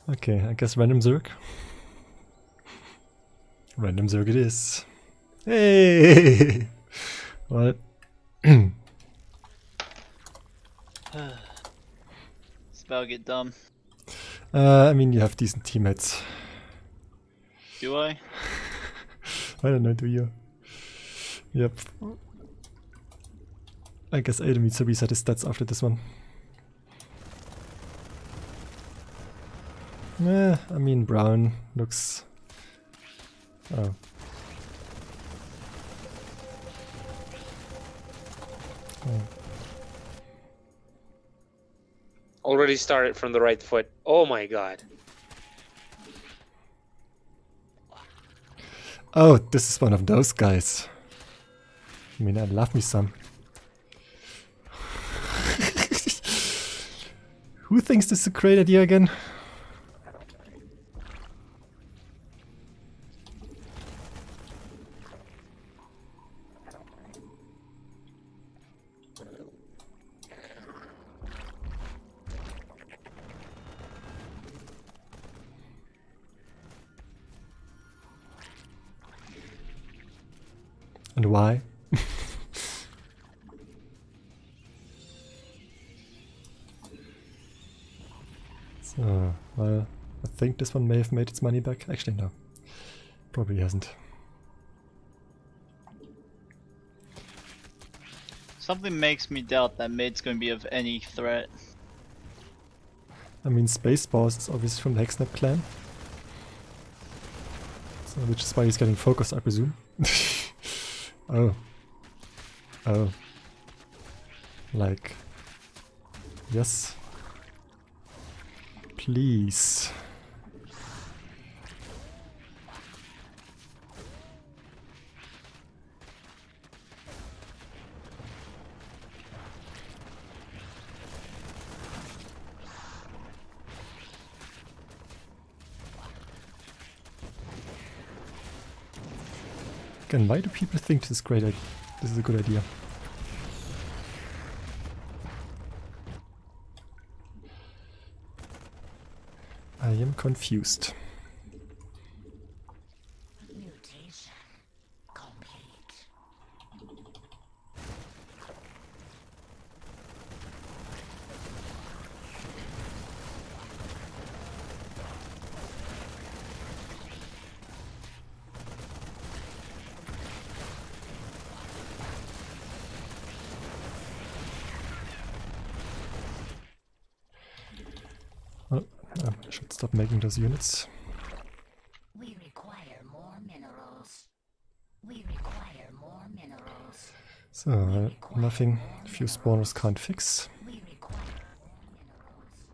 Okay, I guess random Zerg. Random Zerg it is. Hey! What? It's about to get dumb. I mean, you have decent teammates. Do I? I don't know, do you? Yep. I guess Ada needs to reset his stats after this one. I mean, Brown looks... Oh. Already started from the right foot. Oh my god. Oh, this is one of those guys. I mean, I love me some. Who thinks this is a great idea again? And why? So, well, I think this one may have made its money back. Actually, no. Probably hasn't. Something makes me doubt that Mett's going to be of any threat. I mean, Space Boss is obviously from the Hexnap clan. So, which is why he's getting focused, I presume. Oh. Oh. Like... Yes. Please. Again, why do people think this is great? This is a good idea. I am confused. Mutation complete. Oh, I should stop making those units. We require more minerals. We require more minerals. So, nothing few spawners can't fix. We require more minerals.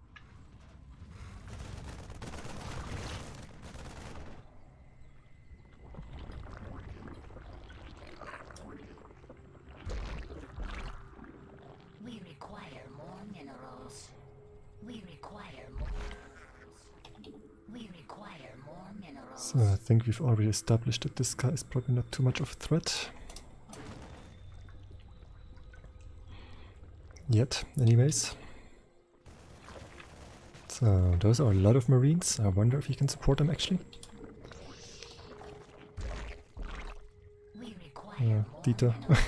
We require more minerals. We require more minerals. We require more minerals. So, I think we've already established that this guy is probably not too much of a threat. Yet, anyways. So, those are a lot of Marines. I wonder if you can support them actually. We require more Dieter. minerals.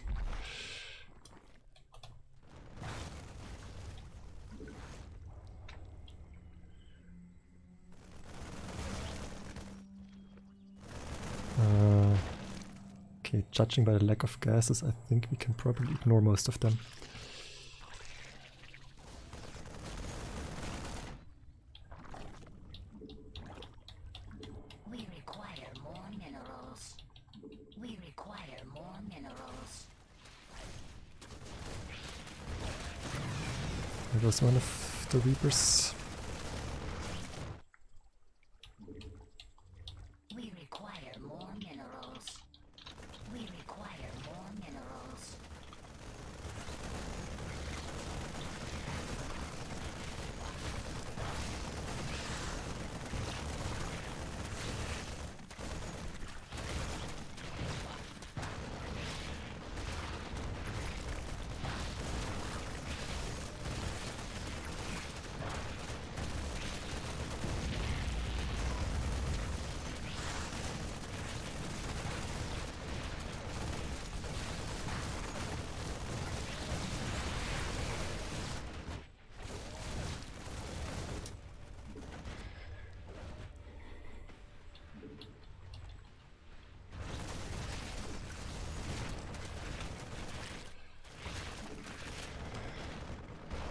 Okay, judging by the lack of gases, I think we can probably ignore most of them. We require more minerals. We require more minerals. There goes one of the Reapers. We require more minerals. We require more minerals.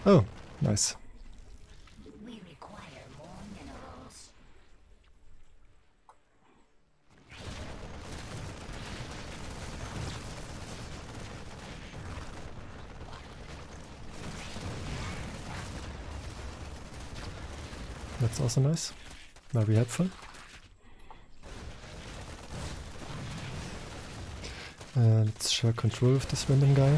Oh, nice. We require more minerals. That's also nice. Very helpful. Let's share control of this random guy.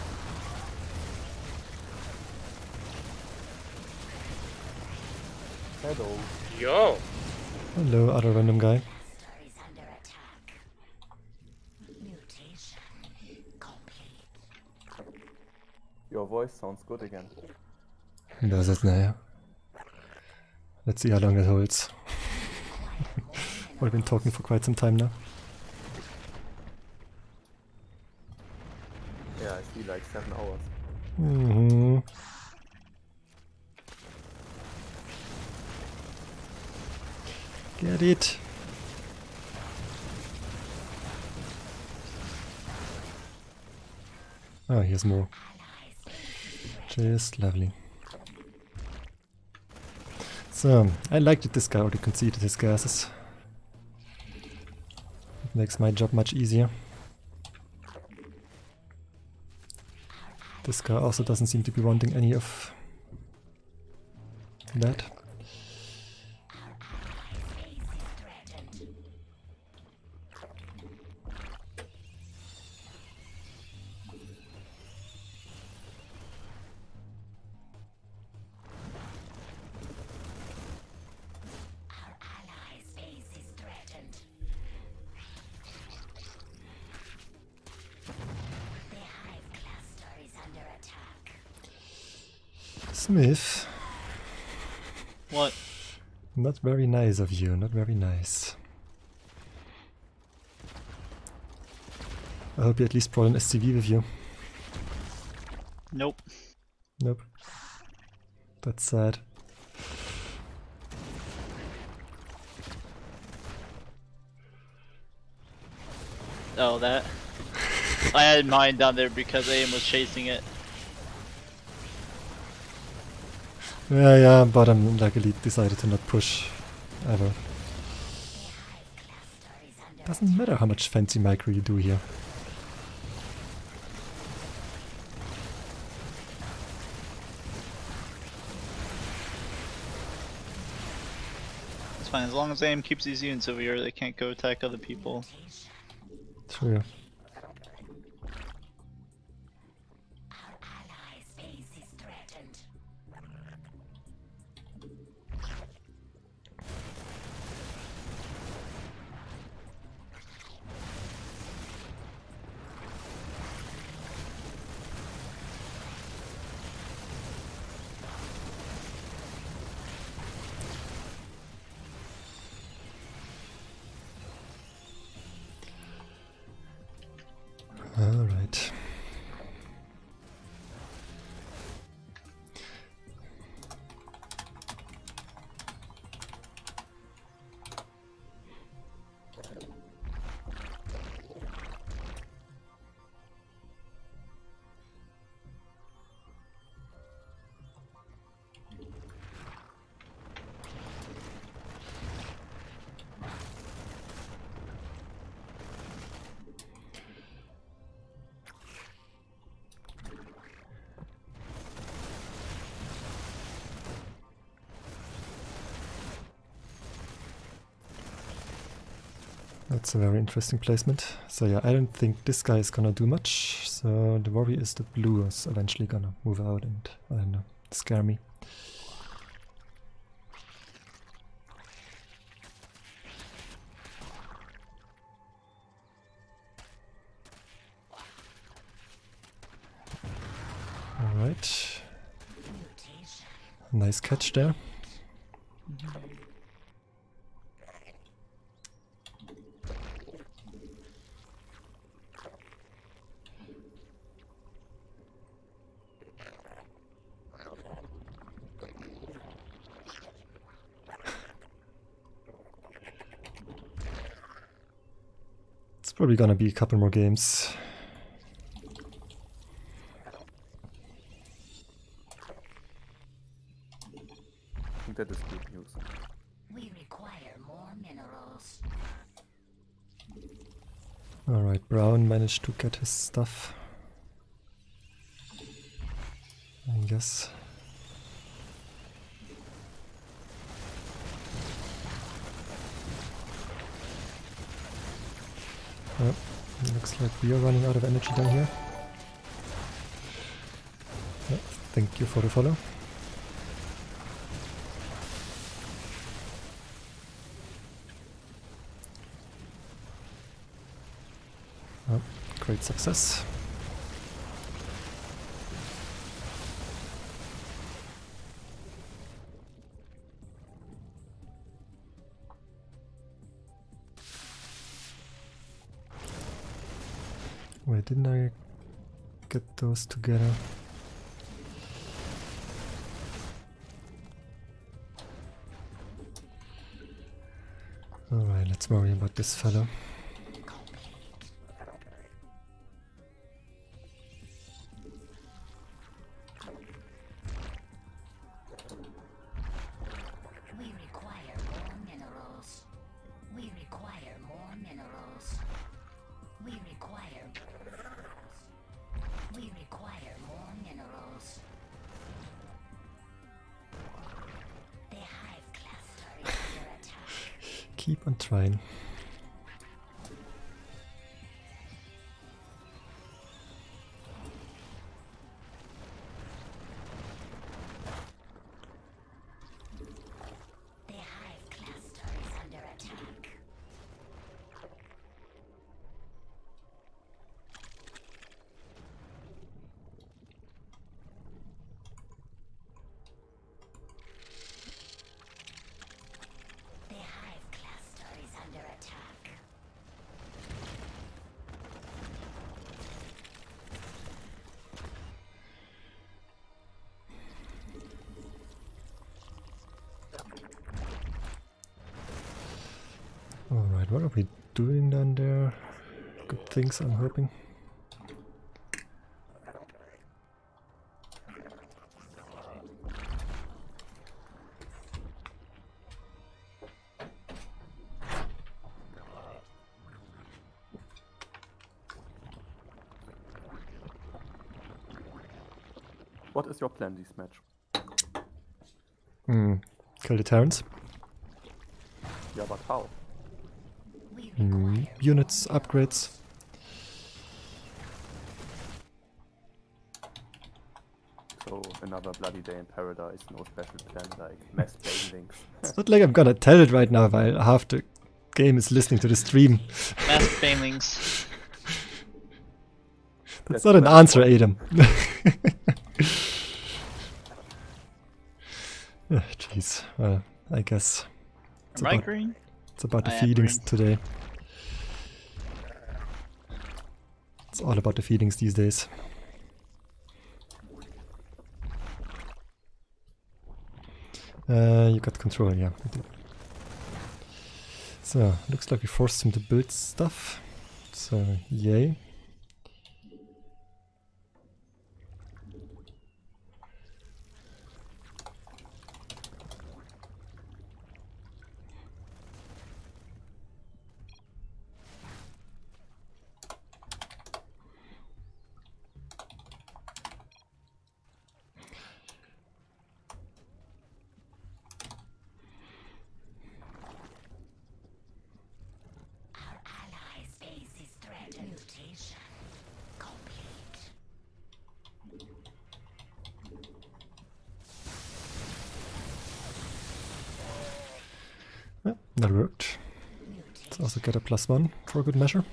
Hello. Yo! Hello, other random guy. Cluster is under attack. Mutation complete. Your voice sounds good again. Does it now? Let's see how long it holds. We've been talking for quite some time now. Yeah, I see like 7 hours. Mm-hmm. Get it. Oh, here's more. Just lovely. So, I like that this guy already conceded his gases. It makes my job much easier. This guy also doesn't seem to be wanting any of that. Smith. What? Not very nice of you, not very nice. I hope you at least brought an SCV with you. Nope. Nope. That's sad. Oh, that. I had mine down there because AM was chasing it. Yeah, but I'm luckily decided to not push ever. Doesn't matter how much fancy micro you do here. It's fine, as long as AM keeps these units over here, they can't go attack other people. True. All right. That's a very interesting placement. So yeah, I don't think this guy is gonna do much. So the worry is the blue is eventually gonna move out and, I don't know, scare me. Alright. Nice catch there. It's probably gonna be a couple more games. think that is good news. We require more minerals. Alright, Brown managed to get his stuff. I guess. Oh, looks like we are running out of energy down here. Yeah, thank you for the follow. Oh, great success. Why didn't I get those together? Alright, let's worry about this fellow. We require more minerals. We require more minerals. We require minerals. We require more minerals. The hive cluster is under attack. Keep on trying. The hive cluster is under attack. The hive cluster is under attack. Alright, what are we doing down there? Good things, I'm hoping. What is your plan this match? Kill the Terrans. Yeah, but how? We require Units, upgrades. So another bloody day in paradise, no special plan like mass paintings. It's not like I'm gonna tell it right now while half the game is listening to the stream. Mass failings. That's not an answer, Adam. Jeez, well, I guess Am I green? it's about the I am feedings green. today. It's all about the feedings these days. You got control, yeah. I did. So, looks like we forced him to build stuff. So, yay. our allies' base is threatened. Mutation complete. Yeah, that worked. Let's also get a +1 for a good measure.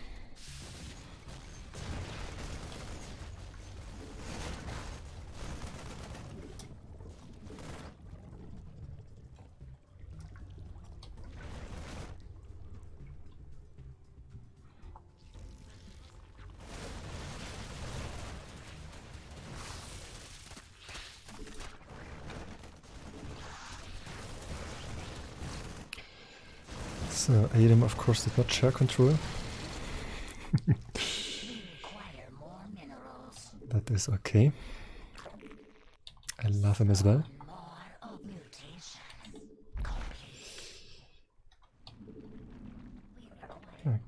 So Adam of course did not share control. We require more minerals. That is okay. I love him as well. More of mutation.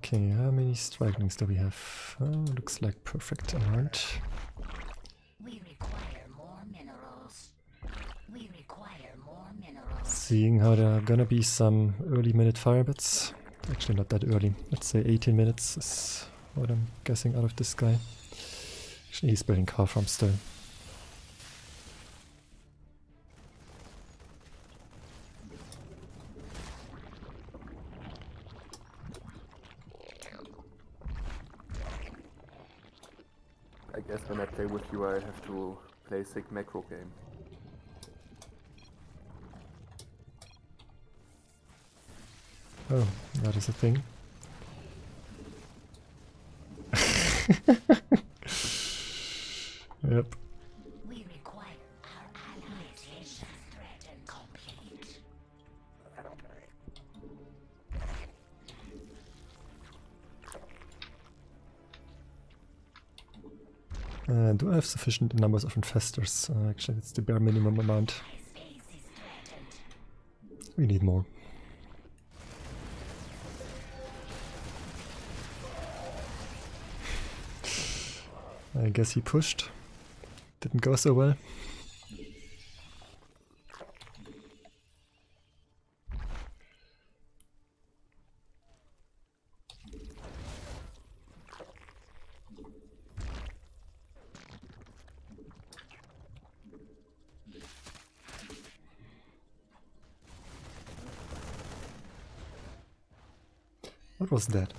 Okay, how many strikelings do we have? Oh, looks like perfect amount. We require more minerals. We require more minerals. Seeing how there are gonna be some early minute fire bets. Actually not that early. Let's say 18 minutes is what I'm guessing out of this guy. Actually he's building car farm still. I guess when I play with you, I have to play sick macro game. Oh, that is a thing. Yep. We require our allies threat and complete. Do I have sufficient numbers of infestors? Actually, that's the bare minimum amount. Space is threatened. We need more. I guess he pushed. Didn't go so well. What was that?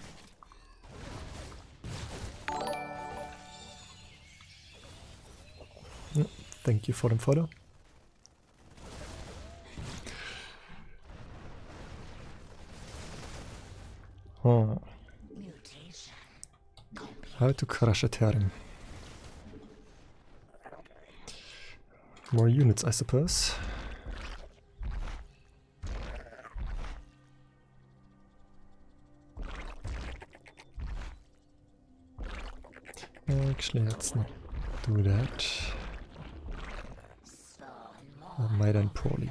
Thank you for the photo. Oh. Mutation. How to crush a Terran. More units, I suppose. Actually, let's not do that. That might end poorly.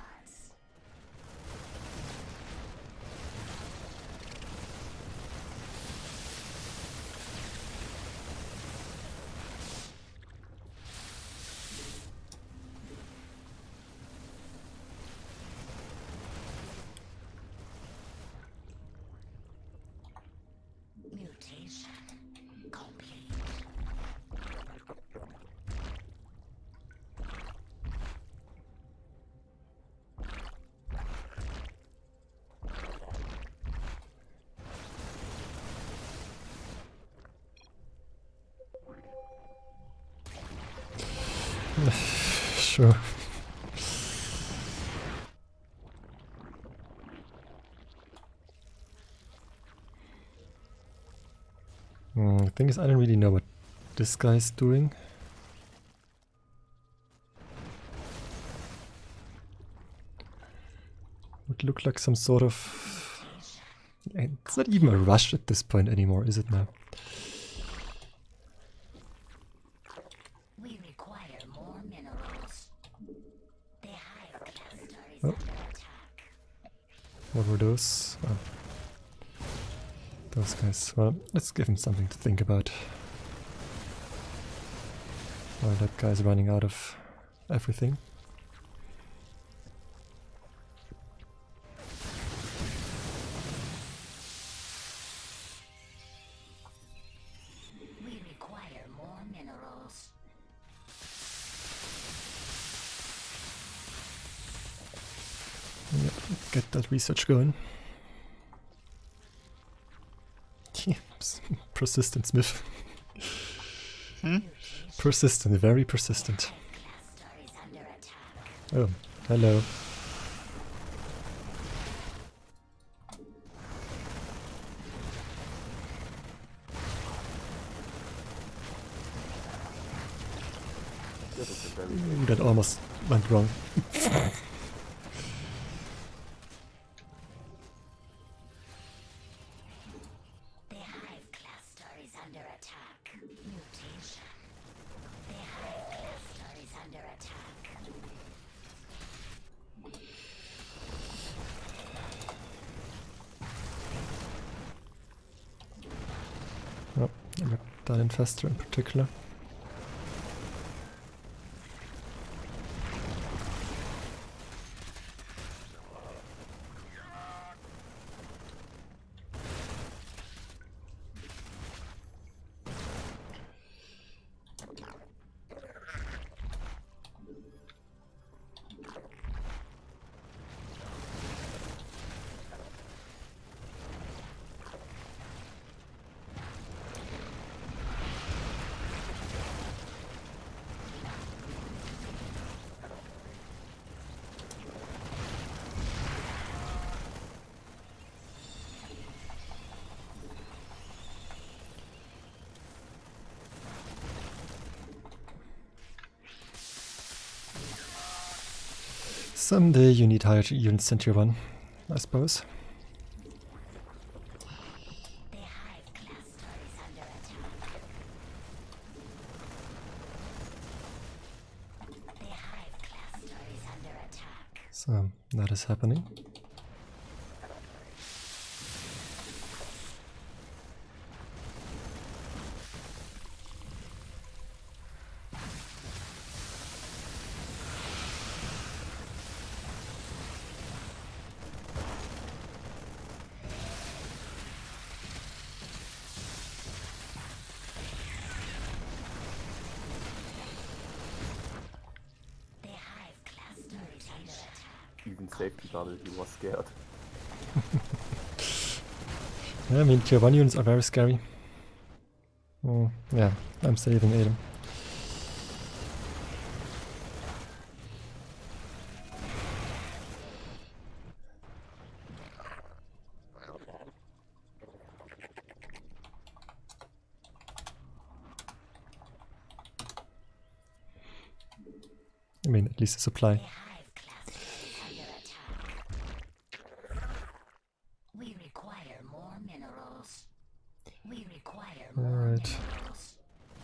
Mutation complete. Sure. The thing is, I don't really know what this guy's doing. Would look like some sort of... It's not even a rush at this point anymore, is it now? We require more minerals. The hive cluster is Oh. under attack. What were those? Oh. Those guys. Well, let's give him something to think about. While that guy's running out of everything. We require more minerals. Yep, get that research going. Persistent Smith. Persistent, very persistent. Cluster is under attack. Oh, hello. That is a very Ooh, that almost went wrong. The hive cluster is under attack. Mutation. The hive cluster is under attack. That infestor in particular. Someday you need higher units than tier 1, I suppose. The hive cluster is under attack. The hive cluster is under attack. So that is happening. The hive cluster is under attack. Even safety bubble, he was scared. Yeah, I mean, tier 1 units are very scary. Oh, yeah, I'm saving Adam. I mean, at least a supply. The hive cluster is under attack. We require more minerals. We require more Alright. minerals.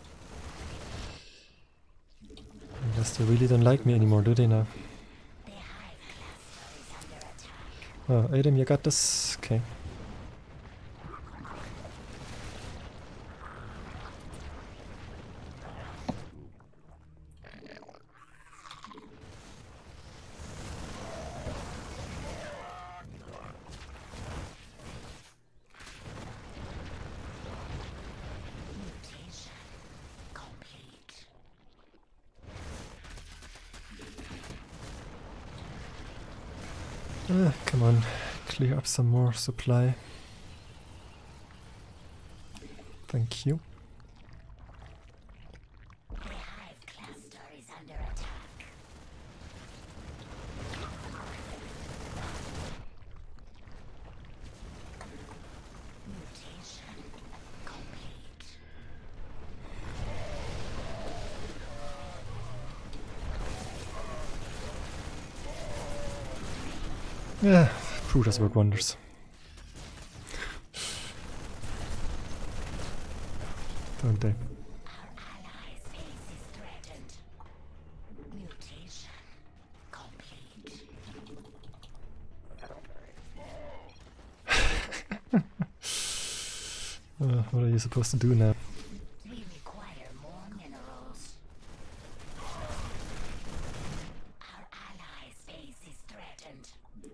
I guess they really don't like me anymore, do they now? The hive cluster is under attack. Oh, Adam, you got this? Okay. Mutation complete. Come on, clear up some more supply. Thank you. The hive cluster is under attack. Mutation complete. Yeah, Brew does work wonders. Don't they? Our allies' base is threatened. Mutation complete. What are you supposed to do now? We require more minerals. Our allies' base is threatened.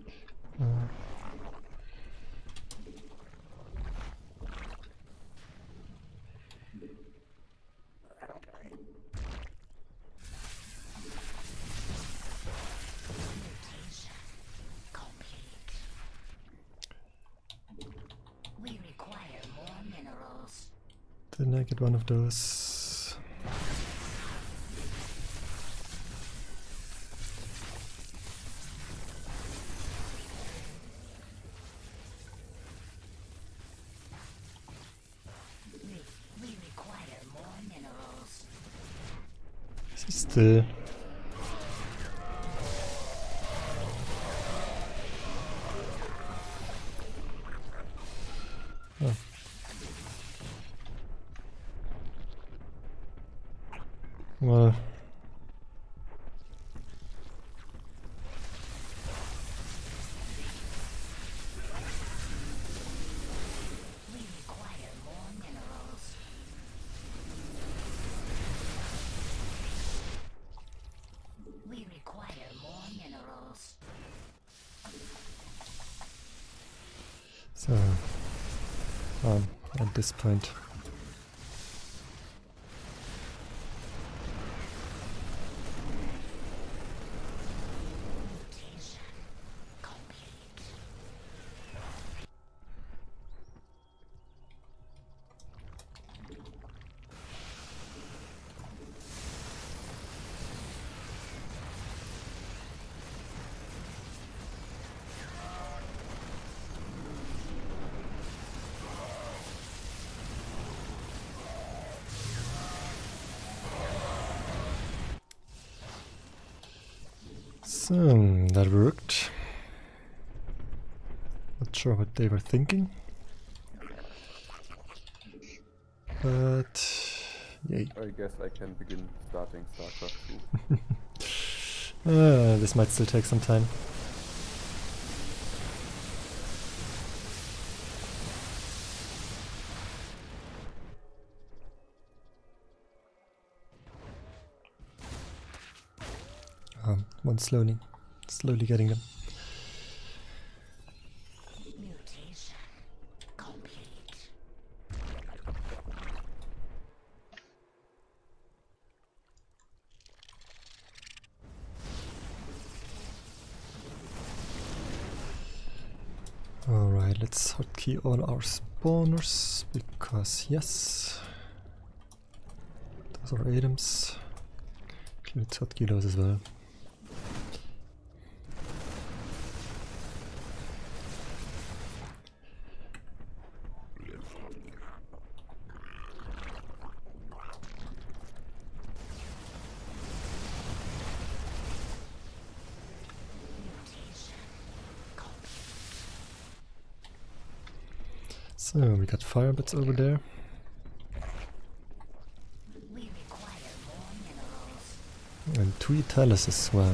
Mutation complete. We require more minerals. Didn't I get one of those? We require more minerals. Still. Oh. Well. We require more minerals. this point. So, that worked. Not sure what they were thinking. But, yay. I guess I can begin starting Starcraft 2. This might still take some time. One slowly getting them. Mutation complete. Alright, let's hotkey all our spawners, because yes, those are items. Let's hotkey those as well. So we got firebats over there. We require more minerals. And 2 Italis as well.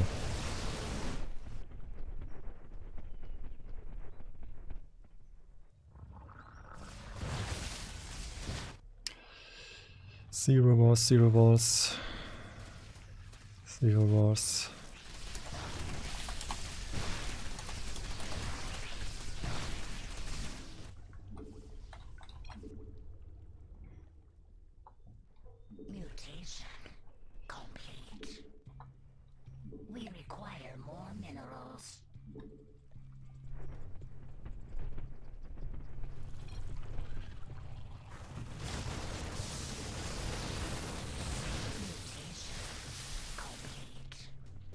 Zero wars, 0 walls. 0 wars. Mutation complete. We require more minerals. Mutation complete.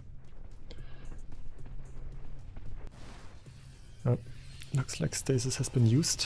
Oh, looks like stasis has been used.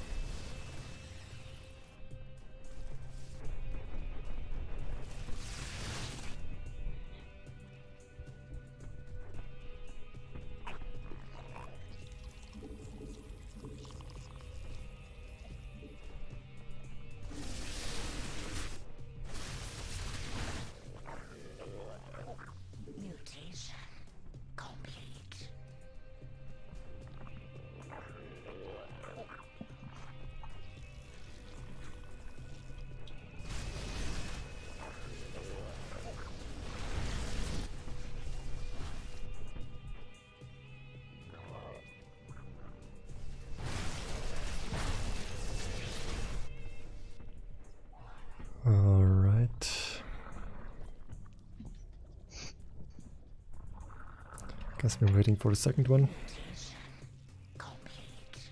Mutation complete. All right. Guess we're waiting for the second one. Mutation complete.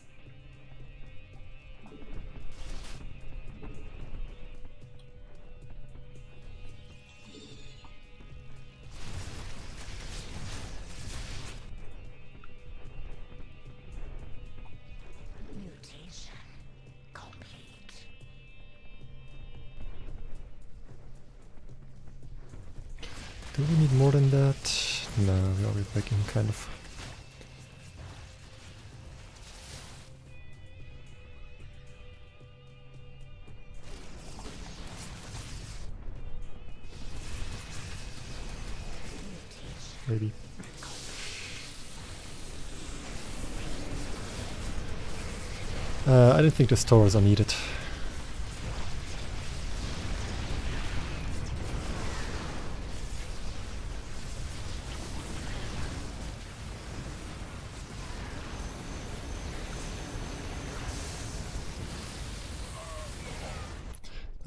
Mutation complete. Do we need more than that? No, we are breaking kind of. Maybe. I don't think the stores are needed.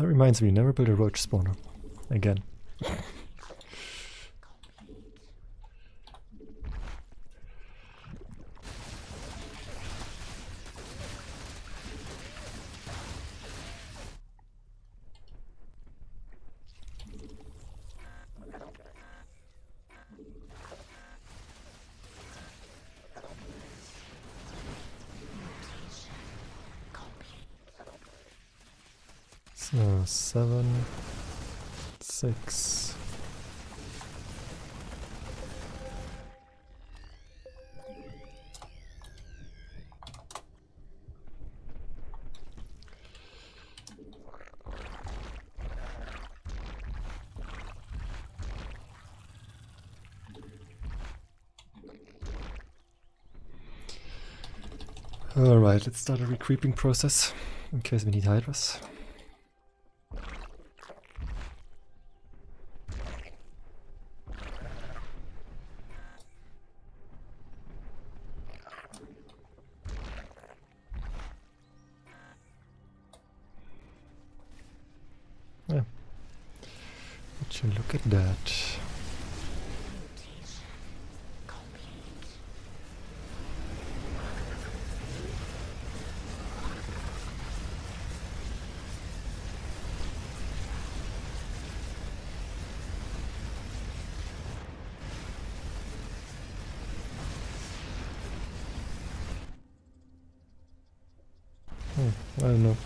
That reminds me, never build a roach spawner. Again. So 7, 6. Alright, let's start a recreeping process in case we need hydras. Yeah. Would you look at that? I don't know.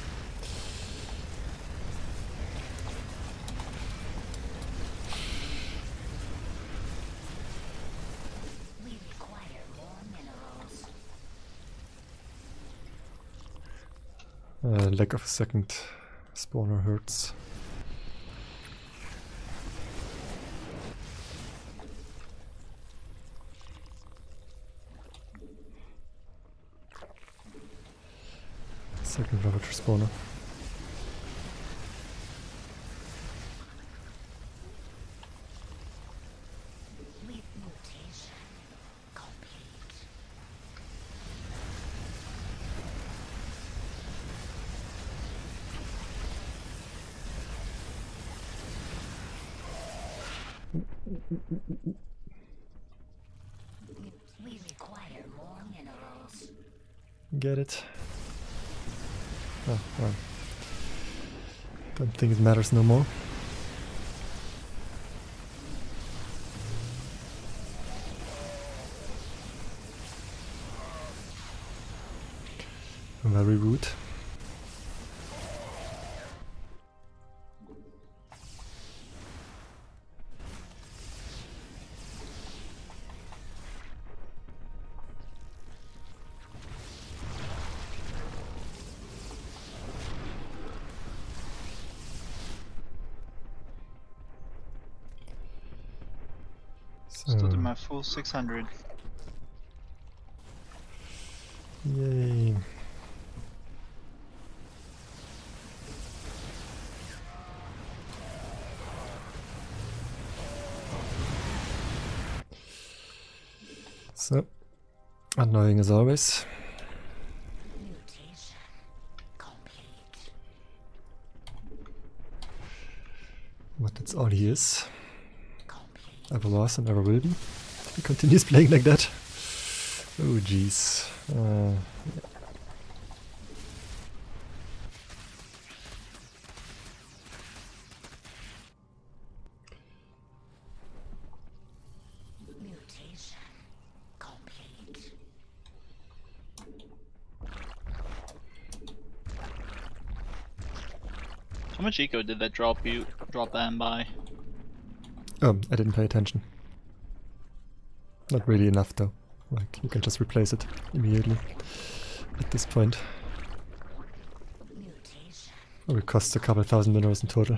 We require more minerals. Lack of a second spawner hurts. Second ravager spawner. With mutation complete. We require more minerals. Get it? Oh, well. Don't think it matters no more. Very rude. Still do my full 600. Yay. So, annoying as always. Mutation complete. But that's all he is. Complete. Ever was and ever will be. He continues playing like that. Oh jeez. Mutation complete. How much eco did that drop them by? Oh, I didn't pay attention. Not really enough though. Like, you can just replace it immediately at this point. Mutation. It costs a couple thousand minerals in total.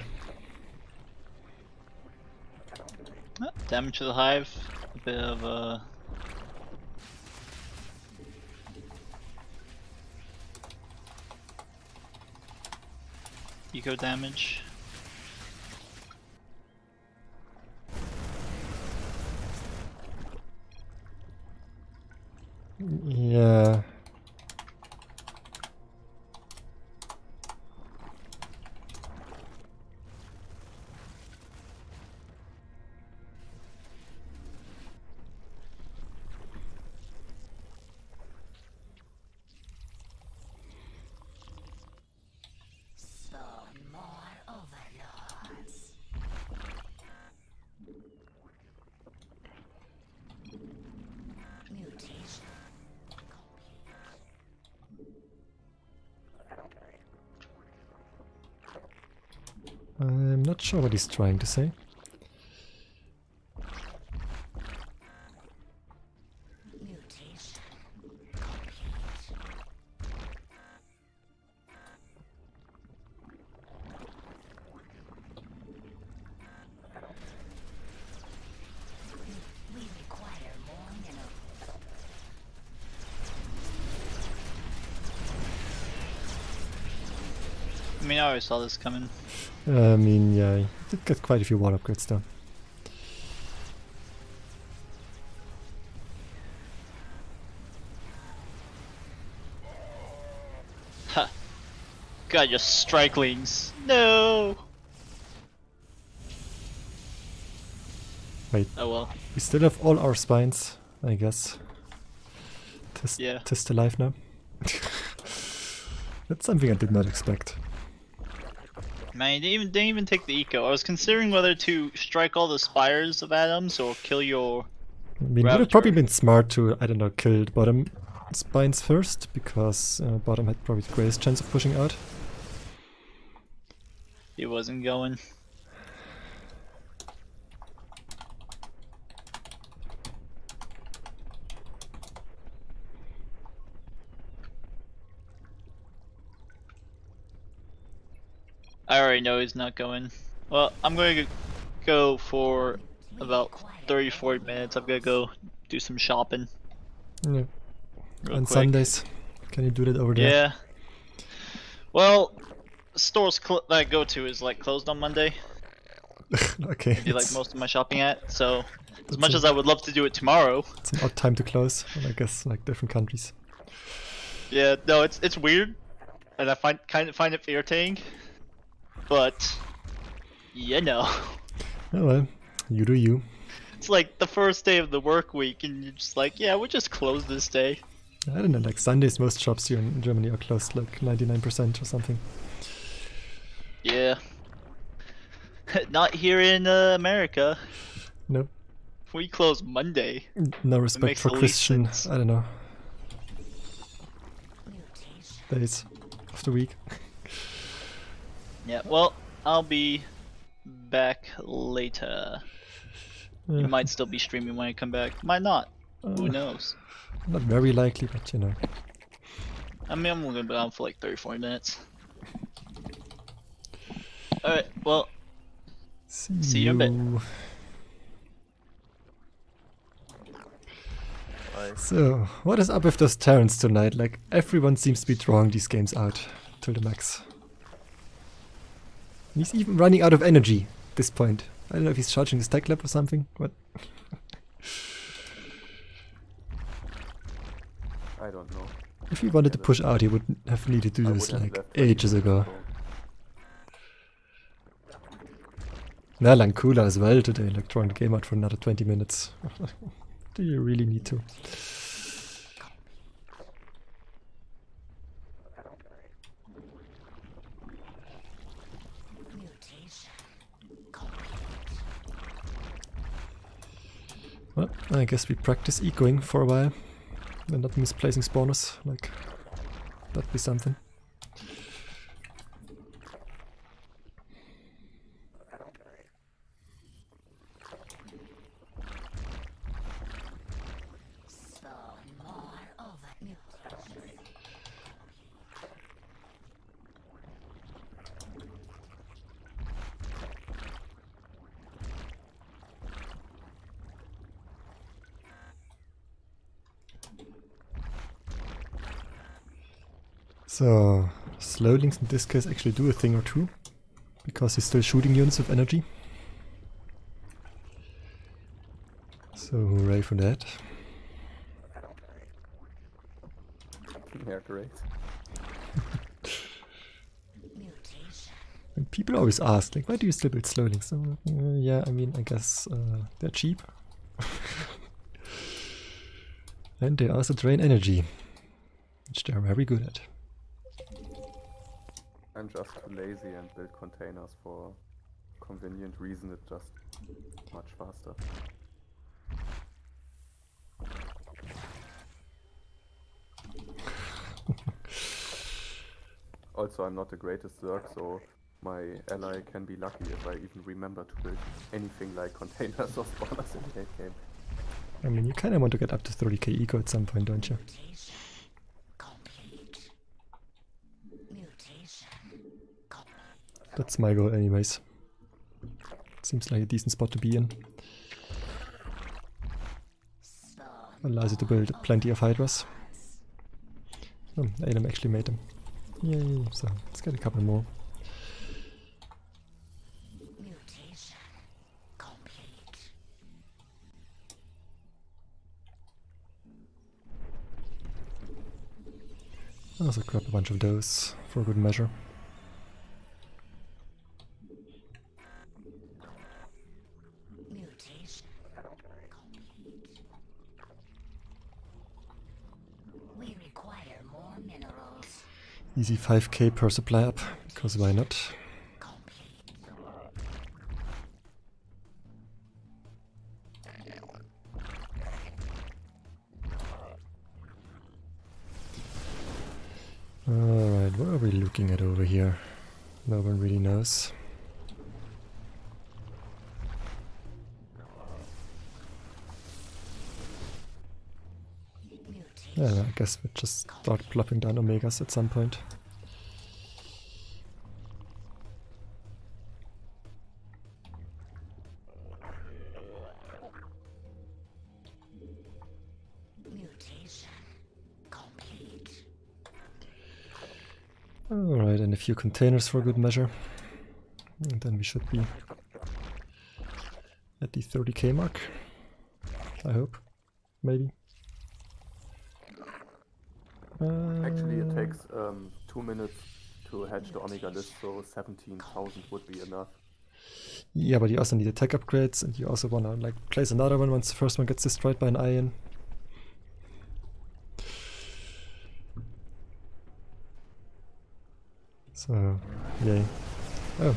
Damage to the hive. A bit of eco damage. Yeah. I'm not sure what he's trying to say. Mutation. We require more minerals. I mean, I always saw this coming. I mean, yeah, he did get quite a few wall upgrades though. Ha! God, your strikelings. No! Wait, Oh well. we still have all our spines, I guess. Yeah. Test alive now. That's something I did not expect. Man, they didn't even take the eco. I was considering whether to strike all the spires of atoms or kill your... I mean, it would have probably Raptor. been smart to, I don't know, kill the bottom spines first, because bottom had probably the greatest chance of pushing out. He wasn't going. I already know he's not going. Well, I'm going to go for about 30-40 minutes. I'm going to go do some shopping. Yeah. Real On quick. Sundays. Can you do that over there? Yeah. Well, stores that I go to is like closed on Monday. Okay. I do like it's- most of my shopping at. So as That's much a- as I would love to do it tomorrow, It's an odd time to close, and I guess like different countries. yeah, no, it's weird, and I find it irritating. But you know, Oh well, you do you. it's like the first day of the work week, and you're just like, yeah, we'll just close this day. I don't know, like Sundays most shops here in Germany are closed like 99% or something. Yeah. Not here in America. No, We close Monday. no respect makes for the least Christian, sense. I don't know, Mutation. days of the week. Yeah, well, I'll be back later. You might still be streaming when I come back. Might not. Who knows? Not very likely, but you know. I mean, I'm gonna be on for like 30-40 minutes. Alright, well, See you in a bit. Bye. So, what is up with those Terrans tonight? Like, everyone seems to be drawing these games out till the max. And he's even running out of energy at this point. I don't know if he's charging his tech lab or something, but I don't know. if he wanted to push out, he would have needed to do I this would have like left when ages he ago. was Yeah, Lankula as well today, like drawing the game out for another 20 minutes. Do you really need to? Mutation. Well, I guess we practice ecoing for a while and not misplacing spawners. Like, that'd be something. Spawn more over mutation. So, slow links in this case actually do a thing or two, because he's still shooting units of energy. So, hooray for that. Yeah, great. Mutation. And people always ask, like, why do you still build slow links? So, yeah, I mean, I guess they're cheap. And they also drain energy, which they're very good at. I'm just too lazy and build containers for convenient reason. It's just much faster. Also, I'm not the greatest Zerg, so my ally can be lucky if I even remember to build anything like containers or spawners in the late game. I mean, you kind of want to get up to 30k eco at some point, don't you? Mutation complete. Mutation complete. That's my goal anyways. Seems like a decent spot to be in. Allows you to build plenty of hydras. Oh, Adam actually made them. Yay, so let's get a couple more. Mutation complete. I'll also grab a bunch of those for good measure. Mutation complete. We require more minerals. Easy 5k per supply up, because why not? Complete. Alright, what are we looking at over here? No one really knows. Yeah, I guess we'll just start plopping down omegas at some point. Mutation complete. Alright, and a few containers for good measure. And then we should be at the 30k mark. I hope. Maybe. Actually, it takes 2 minutes to hatch the Omega list, so 17,000 would be enough. Yeah, but you also need attack upgrades, and you also wanna like place another one once the first one gets destroyed by an ion. So, yay. Oh.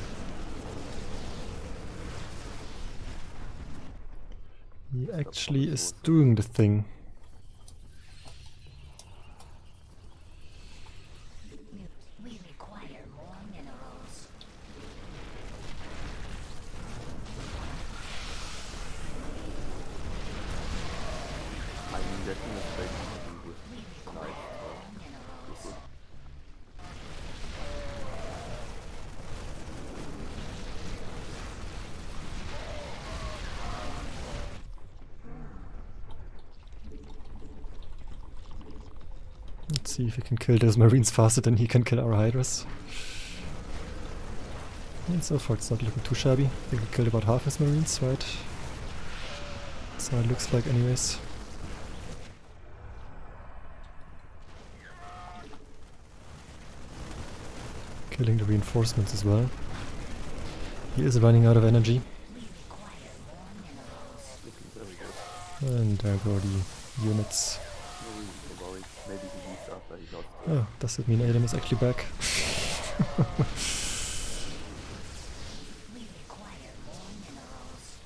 He actually is doing the thing. We require more minerals. I mean, that administration with light. Minerals. Let's see if we can kill those marines faster than he can kill our hydras. And so far it's not looking too shabby. I think we killed about half his marines, right? That's how it looks like anyways. Killing the reinforcements as well. He is running out of energy. We require more minerals. And there go the units. No reason to worry. Maybe he leaves after he lost. Oh, does it mean Adam is actually back? We require more minerals.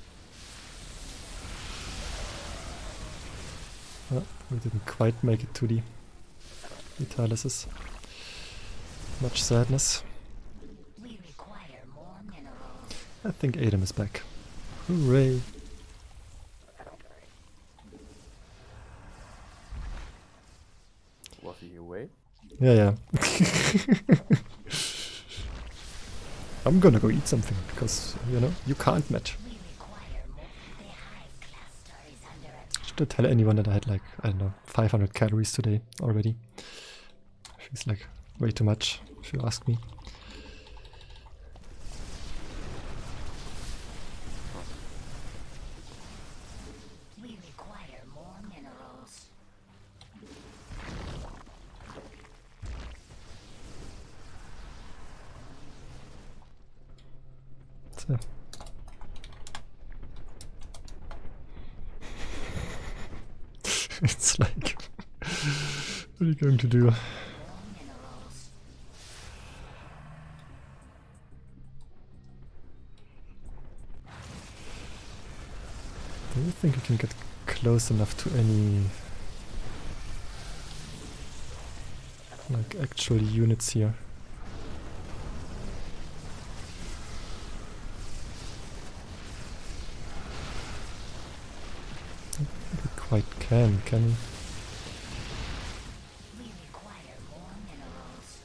Oh, we didn't quite make it to the Italysis. Much sadness. We require more minerals. I think Adam is back. Hooray! Was he away? Yeah, yeah. I'm gonna go eat something, because, you know, you can't match. We require more. The hive cluster is under attack. Should I tell anyone that I had like, I don't know, 500 calories today already? Feels like way too much, if you ask me. We require more minerals. So. It's like, what are you going to do? More minerals. Do you think you can get close enough to any like actual units here? quite can we? We require more minerals.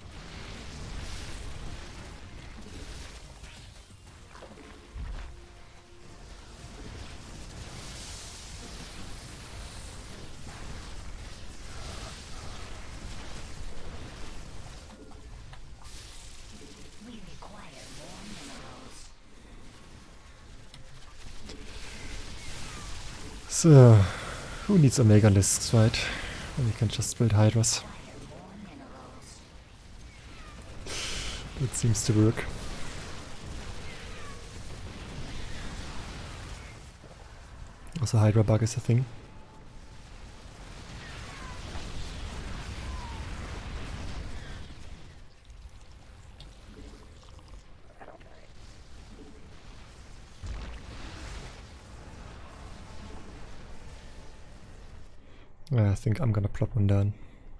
We require more minerals. So, who needs Omega Lisks, right? When you can just build Hydras. That seems to work. Also, Hydra bug is a thing. I think I'm gonna plop one down.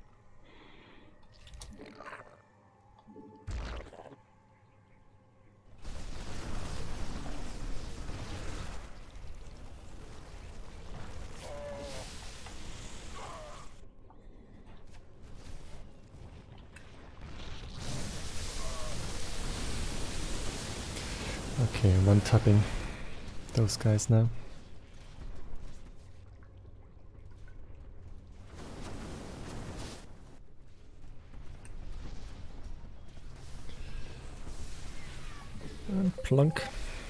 Okay, one tapping those guys now. And plunk.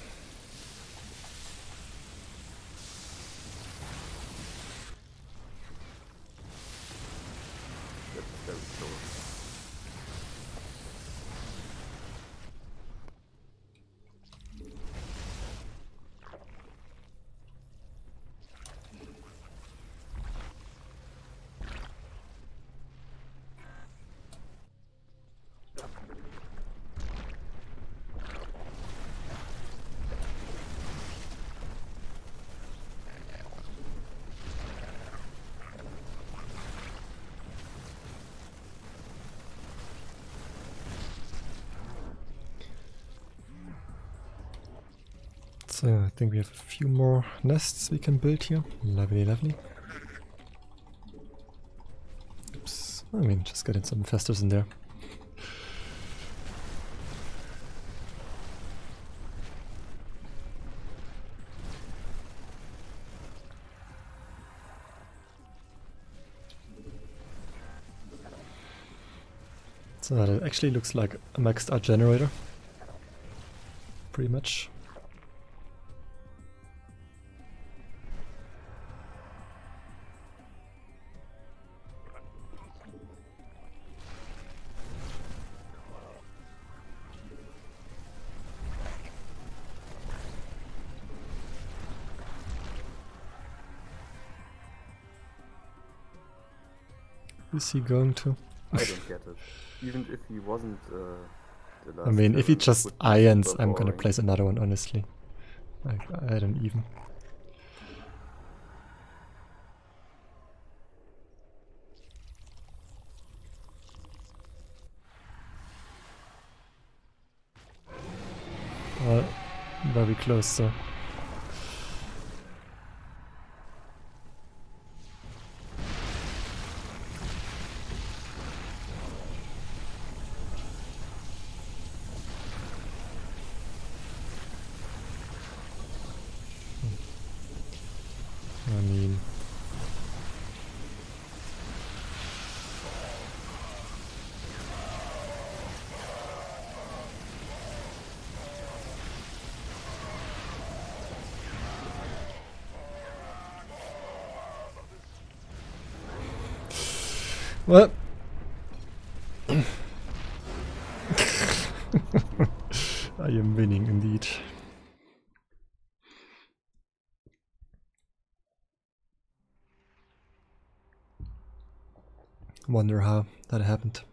That's very close. So I think we have a few more nests we can build here. Lovely, lovely. Oops. I mean, just getting some infestors in there. So that actually looks like a maxed out generator. Pretty much. Is he going to? I don't get it. Even if he wasn't the last I mean, if he Terran, just would be irons, super I'm gonna boring. place another one, honestly. I don't even. Very close, so. I mean, well, I am winning indeed. Wonder how that happened.